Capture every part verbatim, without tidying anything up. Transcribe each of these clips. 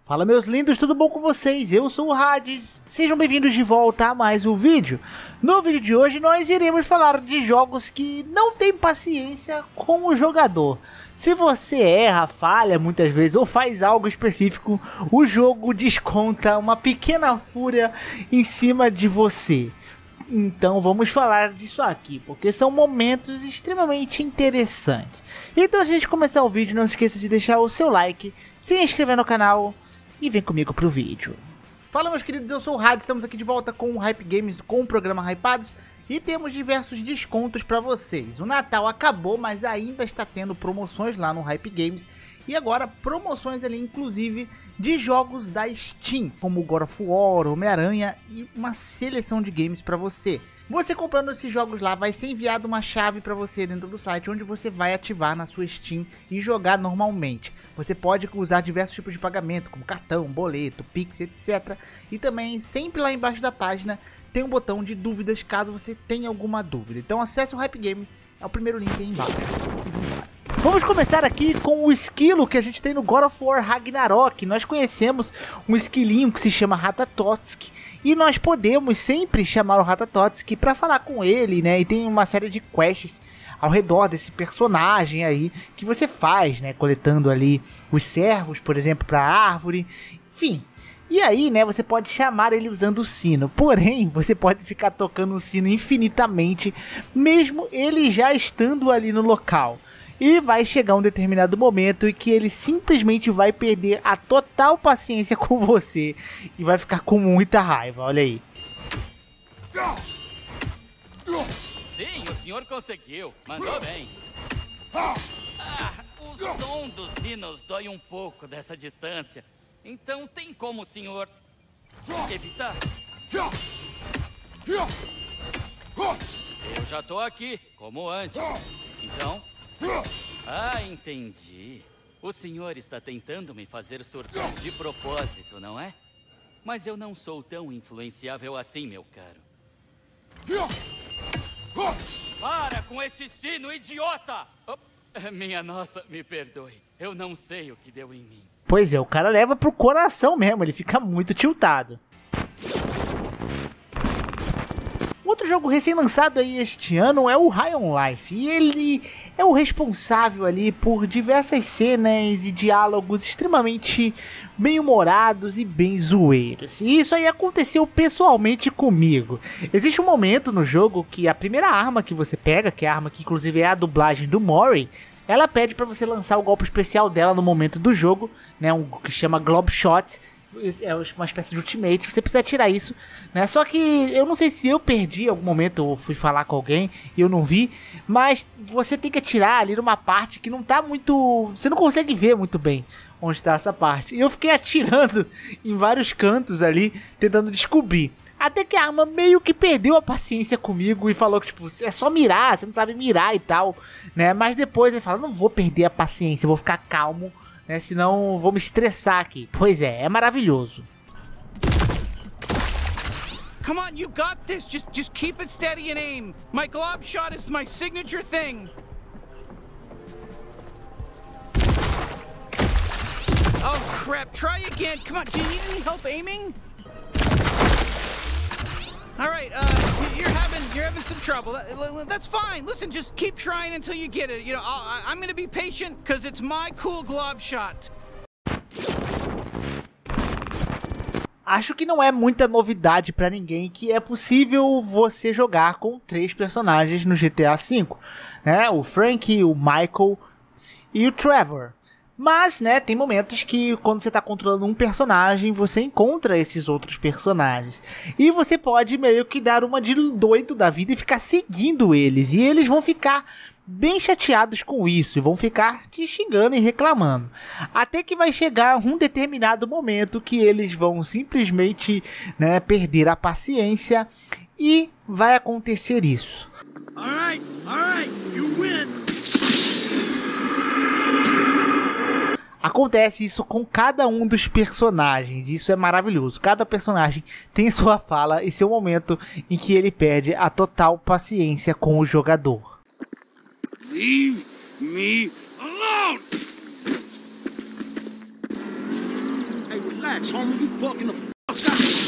Fala meus lindos, tudo bom com vocês? Eu sou o Hades, sejam bem-vindos de volta a mais um vídeo. No vídeo de hoje nós iremos falar de jogos que não tem paciência com o jogador. Se você erra, falha muitas vezes ou faz algo específico, o jogo desconta uma pequena fúria em cima de você. Então vamos falar disso aqui, porque são momentos extremamente interessantes. Então antes de começar o vídeo, não se esqueça de deixar o seu like, se inscrever no canal e vem comigo pro vídeo. Fala meus queridos, eu sou o Hades, estamos aqui de volta com o Hype Games, com o programa Hypados. E temos diversos descontos para vocês. O Natal acabou, mas ainda está tendo promoções lá no Hype Games. E agora promoções ali, inclusive, de jogos da Steam, como God of War, Homem-Aranha e uma seleção de games para você. Você comprando esses jogos lá, vai ser enviado uma chave para você dentro do site, onde você vai ativar na sua Steam e jogar normalmente. Você pode usar diversos tipos de pagamento, como cartão, boleto, Pix, etcétera. E também, sempre lá embaixo da página, tem um botão de dúvidas, caso você tenha alguma dúvida. Então acesse o Hype Games, é o primeiro link aí embaixo. E vamos lá. Vamos começar aqui com o esquilo que a gente tem no God of War Ragnarok. Nós conhecemos um esquilinho que se chama Ratatosk. E nós podemos sempre chamar o Ratatosk para falar com ele, né? E tem uma série de quests ao redor desse personagem aí que você faz, né? Coletando ali os servos, por exemplo, para a árvore. Enfim. E aí, né, você pode chamar ele usando o sino, porém, você pode ficar tocando o sino infinitamente, mesmo ele já estando ali no local. E vai chegar um determinado momento em que ele simplesmente vai perder a total paciência com você e vai ficar com muita raiva, olha aí. Sim, o senhor conseguiu, mandou bem. Ah, o som dos sinos dói um pouco dessa distância. Então tem como o senhor evitar? Eu já tô aqui, como antes. Então... Ah, entendi. O senhor está tentando me fazer surtar de propósito, não é? Mas eu não sou tão influenciável assim, meu caro. Para com esse sino, idiota! Oh, minha nossa, me perdoe. Eu não sei o que deu em mim. Pois é, o cara leva pro coração mesmo, ele fica muito tiltado. Outro jogo recém-lançado aí este ano é o High on Life, e ele é o responsável ali por diversas cenas e diálogos extremamente bem-humorados e bem zoeiros. E isso aí aconteceu pessoalmente comigo. Existe um momento no jogo que a primeira arma que você pega, que é a arma que inclusive é a dublagem do Mori, ela pede para você lançar o golpe especial dela no momento do jogo, né, um que chama Globe Shot. É uma espécie de ultimate, você precisa tirar isso, né? Só que eu não sei se eu perdi em algum momento ou fui falar com alguém e eu não vi, mas você tem que atirar ali numa parte que não tá muito... Você não consegue ver muito bem onde tá essa parte. E eu fiquei atirando em vários cantos ali, tentando descobrir. Até que a arma meio que perdeu a paciência comigo e falou que, tipo, é só mirar, você não sabe mirar e tal, né? Mas depois ele fala, não vou perder a paciência, vou ficar calmo, né, senão vou me estressar aqui. Pois é, é maravilhoso. Come on, you got this. Just just keep it steady and aim. My glob shot is my signature thing. Oh crap, try again. Come on, do you need any help aiming? All right, uh, you're having you're having some trouble. That's fine. Listen, just keep trying until you get it. You know, I'll, I'm gonna be patient because it's my cool glob shot. Acho que não é muita novidade pra ninguém que é possível você jogar com três personagens no G T A cinco, né? O Frank, o Michael e o Trevor. Mas, né, tem momentos que quando você tá controlando um personagem, você encontra esses outros personagens. E você pode meio que dar uma de doido da vida e ficar seguindo eles. E eles vão ficar bem chateados com isso e vão ficar te xingando e reclamando. Até que vai chegar um determinado momento que eles vão simplesmente, né, perder a paciência e vai acontecer isso. All right, all right, you win. Acontece isso com cada um dos personagens, isso é maravilhoso. Cada personagem tem sua fala e seu momento em que ele perde a total paciência com o jogador. Leave me alone! Hey, Relax, homie. You fucking the fuck up.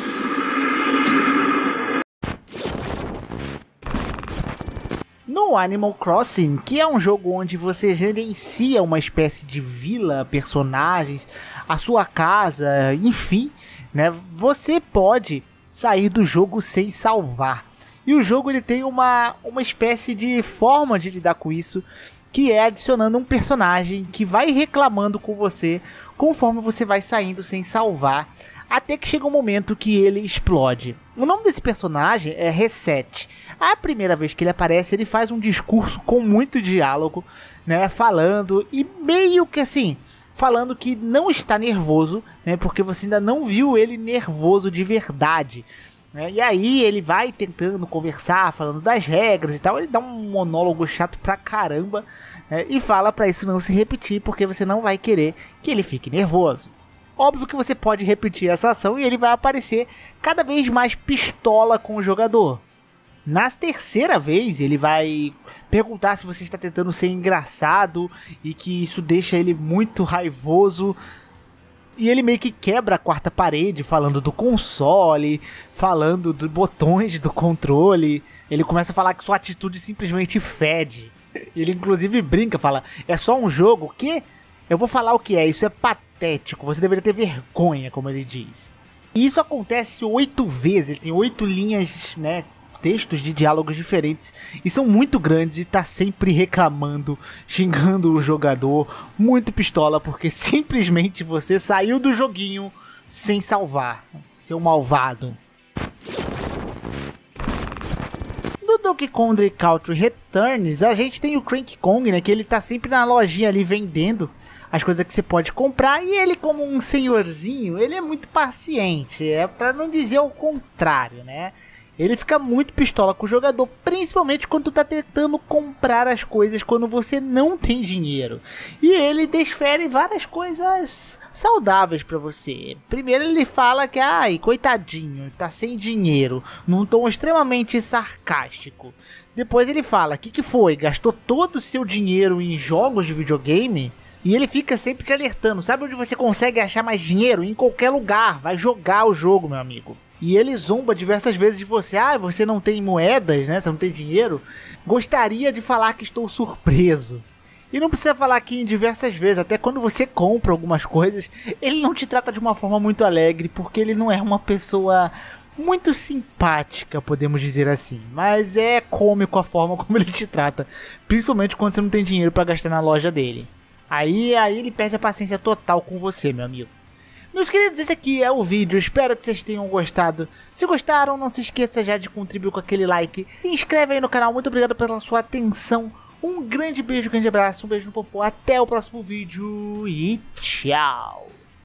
No Animal Crossing, que é um jogo onde você gerencia uma espécie de vila, personagens, a sua casa, enfim, né? Você pode sair do jogo sem salvar. E o jogo ele tem uma, uma espécie de forma de lidar com isso, que é adicionando um personagem que vai reclamando com você conforme você vai saindo sem salvar, até que chega um momento que ele explode. O nome desse personagem é Reset. A primeira vez que ele aparece, ele faz um discurso com muito diálogo, né, falando e meio que assim, falando que não está nervoso, né, porque você ainda não viu ele nervoso de verdade. Né, e aí ele vai tentando conversar, falando das regras e tal, ele dá um monólogo chato pra caramba, né, e fala pra isso não se repetir, porque você não vai querer que ele fique nervoso. Óbvio que você pode repetir essa ação e ele vai aparecer cada vez mais pistola com o jogador. Na terceira vez, ele vai perguntar se você está tentando ser engraçado e que isso deixa ele muito raivoso. E ele meio que quebra a quarta parede, falando do console, falando dos botões do controle. Ele começa a falar que sua atitude simplesmente fede. Ele inclusive brinca, fala, é só um jogo? O quê? Eu vou falar o que é, isso é patético, você deveria ter vergonha, como ele diz. E isso acontece oito vezes, ele tem oito linhas, né, textos de diálogos diferentes, e são muito grandes e tá sempre reclamando, xingando o jogador, muito pistola, porque simplesmente você saiu do joguinho sem salvar, seu malvado. No Donkey Kong Country Returns, a gente tem o Cranky Kong, né, que ele tá sempre na lojinha ali vendendo as coisas que você pode comprar, e ele, como um senhorzinho, ele é muito paciente, é para não dizer o contrário, né? Ele fica muito pistola com o jogador, principalmente quando tu tá tentando comprar as coisas quando você não tem dinheiro. E ele desfere várias coisas saudáveis pra você. Primeiro ele fala que, ai, coitadinho, tá sem dinheiro, num tom extremamente sarcástico. Depois ele fala, que que foi? Gastou todo o seu dinheiro em jogos de videogame? E ele fica sempre te alertando, sabe onde você consegue achar mais dinheiro? Em qualquer lugar, vai jogar o jogo, meu amigo. E ele zomba diversas vezes de você, ah, você não tem moedas, né, você não tem dinheiro? Gostaria de falar que estou surpreso. E não precisa falar aqui em diversas vezes, até quando você compra algumas coisas, ele não te trata de uma forma muito alegre, porque ele não é uma pessoa muito simpática, podemos dizer assim. Mas é cômico a forma como ele te trata, principalmente quando você não tem dinheiro para gastar na loja dele. Aí, aí ele perde a paciência total com você, meu amigo. Meus queridos, esse aqui é o vídeo, espero que vocês tenham gostado. Se gostaram, não se esqueça já de contribuir com aquele like. Se inscreve aí no canal, muito obrigado pela sua atenção. Um grande beijo, um grande abraço, um beijo no popô, até o próximo vídeo e tchau.